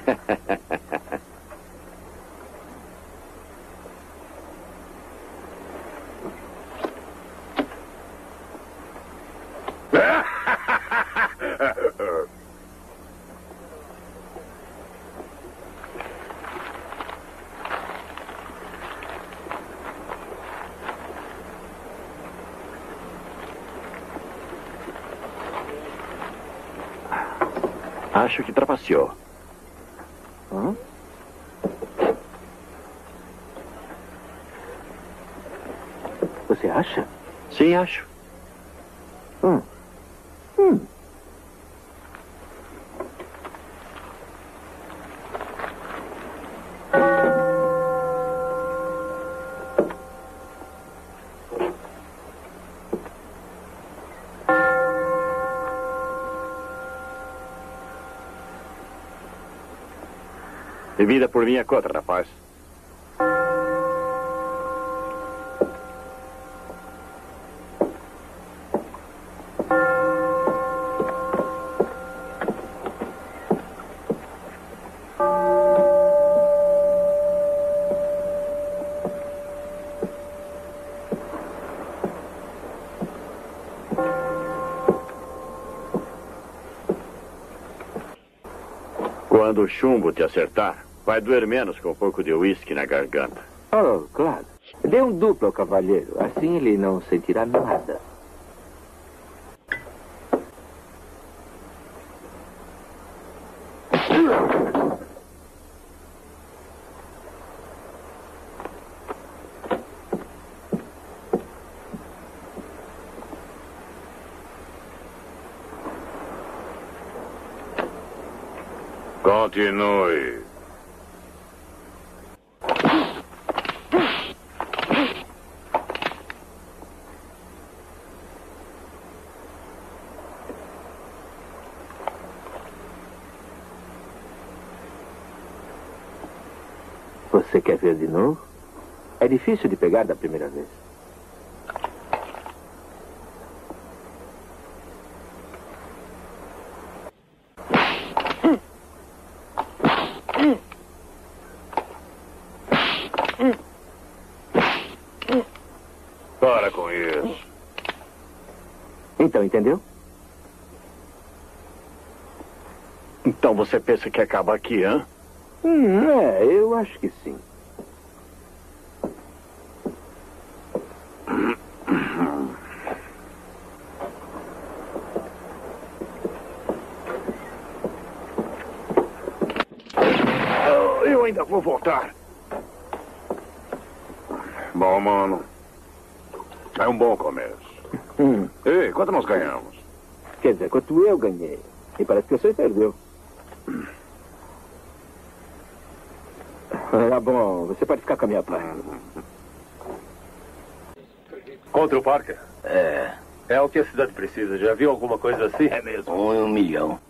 Acho que trapaceou. Hã? Você acha? Sim, acho. Bebida por minha conta, rapaz. Quando o chumbo te acertar, vai doer menos com um pouco de uísque na garganta. Oh, claro. Dê um duplo ao cavalheiro. Assim ele não sentirá nada. Continue. Você quer ver de novo? É difícil de pegar da primeira vez. Para com isso. Então, entendeu? Então você pensa que acaba aqui, hã? Eu acho que sim. Eu ainda vou voltar. Bom, mano. É um bom começo. Ei, quanto nós ganhamos? Quer dizer, quanto eu ganhei. E parece que você perdeu. Tá bom, você pode ficar com a minha parte. Contra o Parker? É É o que a cidade precisa. Já viu alguma coisa assim? mesmo. 1 milhão.